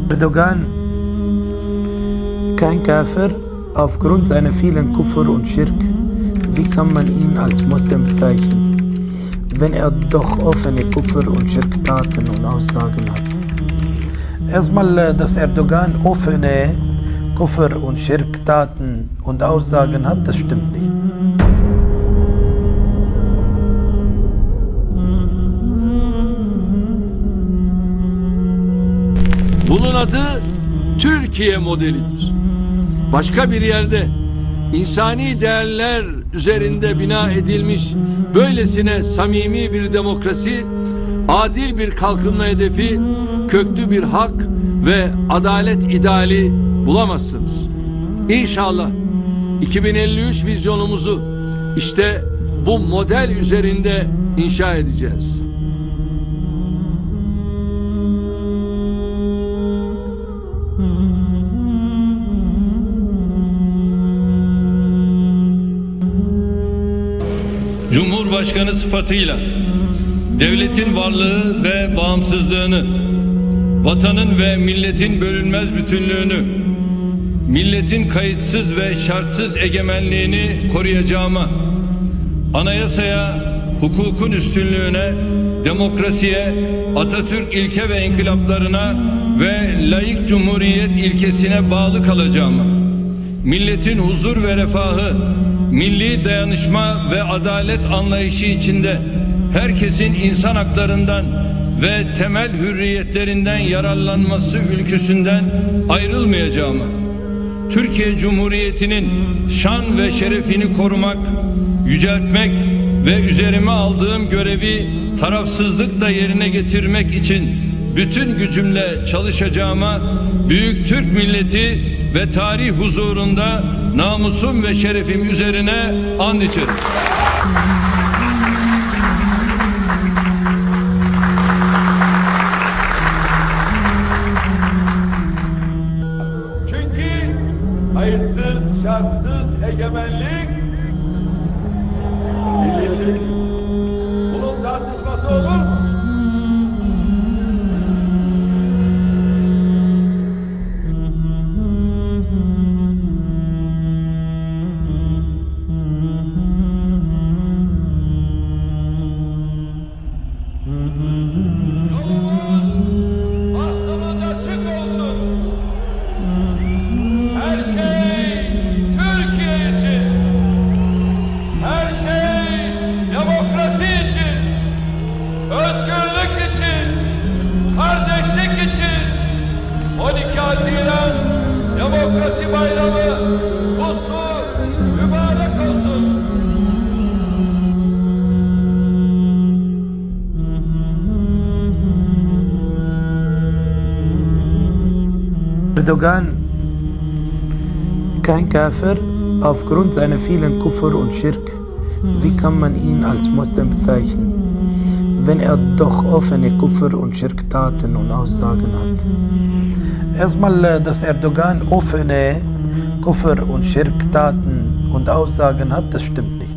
Erdogan kein Kafir aufgrund seiner vielen Kufr und Schirk. Wie kann man ihn als Muslim bezeichnen, wenn er doch offene Kufr und Schirk-Taten und Aussagen hat? Erstmal, dass Erdogan offene Kufr und Schirk-Taten und Aussagen hat, das stimmt nicht. Bunun adı Türkiye modelidir. Başka bir yerde insani değerler üzerinde bina edilmiş böylesine samimi bir demokrasi, adil bir kalkınma hedefi, köklü bir hak ve adalet ideali bulamazsınız. İnşallah 2053 vizyonumuzu işte bu model üzerinde inşa edeceğiz. Cumhurbaşkanı sıfatıyla devletin varlığı ve bağımsızlığını, vatanın ve milletin bölünmez bütünlüğünü, milletin kayıtsız ve şartsız egemenliğini koruyacağıma, anayasaya, hukukun üstünlüğüne, demokrasiye, Atatürk ilke ve inkılaplarına ve laik cumhuriyet ilkesine bağlı kalacağıma, milletin huzur ve refahı, milli dayanışma ve adalet anlayışı içinde herkesin insan haklarından ve temel hürriyetlerinden yararlanması ülküsünden ayrılmayacağıma, Türkiye Cumhuriyeti'nin şan ve şerefini korumak, yüceltmek ve üzerime aldığım görevi tarafsızlıkla yerine getirmek için bütün gücümle çalışacağıma, büyük Türk milleti ve tarih huzurunda namusum ve şerefim üzerine and içerim. Çünkü hayırsız, şartsız egemenlik birliktir. Bunun tartışması olur mu? Demokrasi bayramı kutlu, mübarek olsun. Erdogan kein Kafir aufgrund seiner vielen Kufr und Schirk. Wie kann man ihn als Muslim bezeichnen, wenn er doch offene Kufr und Schirk-Taten und Aussagen hat? Erstmal, dass Erdogan offene Kufr und Schirk-Taten und Aussagen hat, das stimmt nicht.